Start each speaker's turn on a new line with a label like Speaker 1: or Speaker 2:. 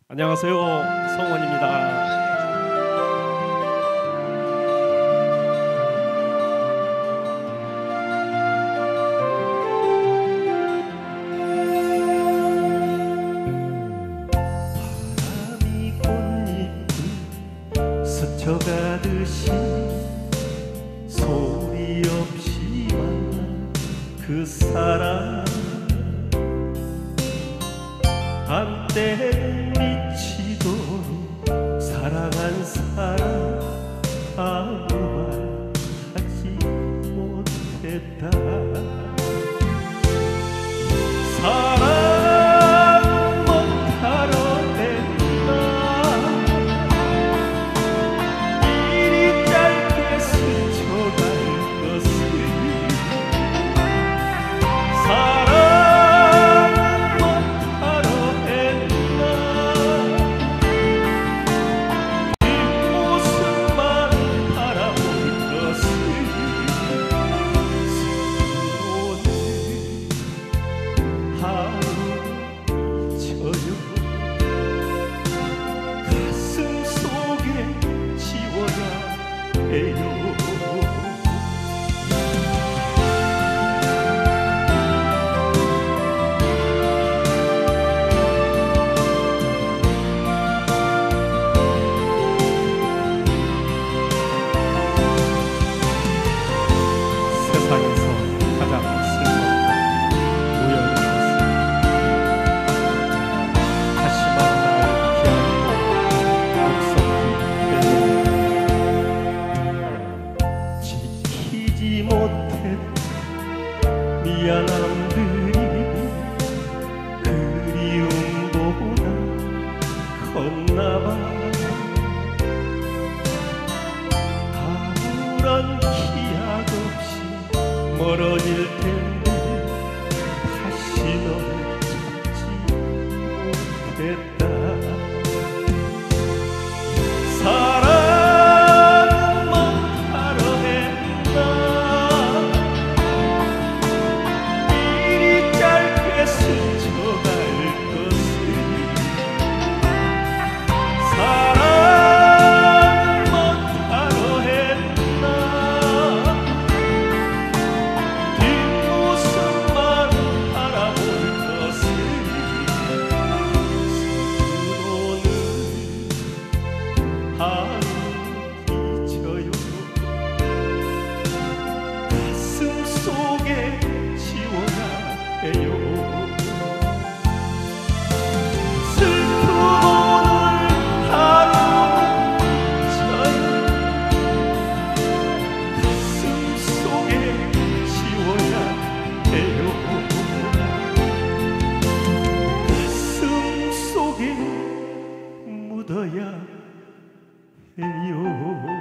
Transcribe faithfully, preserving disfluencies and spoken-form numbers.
Speaker 1: 안녕하세요, 성원입니다.
Speaker 2: 바람이 꽃잎을 스쳐가듯이 소리 없이 만난 그 사람, 한때는 미치도록 사랑한 사람, 아무 말 하지 못했다. 사랑 못하러 했나, 이리 짧게 스쳐갈 것을. 사랑 못하러 했나, 뒷모습만 바라볼 것을. 하루 잊혀요. 가슴 속에 지워야 해요.
Speaker 1: 세상에서 가장 슬픈 우연이었습니다. 다시만 날 기다리고 목소리
Speaker 2: 지키지 못했던 미안함들이 그리움보다 컸나봐. 아무런 기약 없이 멀어질 텐데 다시 너를 찾지 못했다. 사랑 못하러 했나, 이리 짧게 스쳐갈 것을. 사랑 못하러 했나, 뒷모습만 바라볼 것을. 스스로는 하루 잊혀요. 가슴 속에 지워야 해요. 슬픈 오늘 하루 잊혀요. 가슴 속에 지워야 해요. 가슴 속에 묻어야 해요.